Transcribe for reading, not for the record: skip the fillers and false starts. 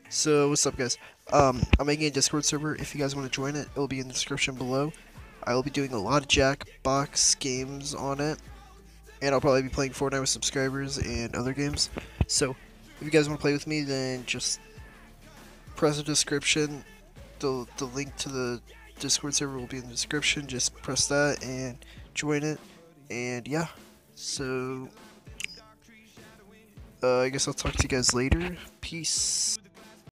So what's up, guys? I'm making a Discord server. If you guys want to join it, it'll be in the description below. I will be doing a lot of Jackbox games on it, and I'll probably be playing Fortnite with subscribers and other games. So if you guys want to play with me, then just press the description. The link to the Discord server will be in the description. Just press that and join it. And yeah, so I guess I'll talk to you guys later. Peace.